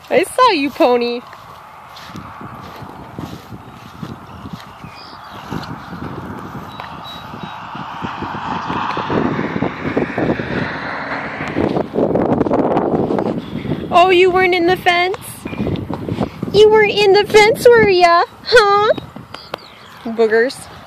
I saw you, Pony. Oh, you weren't in the fence? You weren't in the fence, were ya? Huh? Boogers.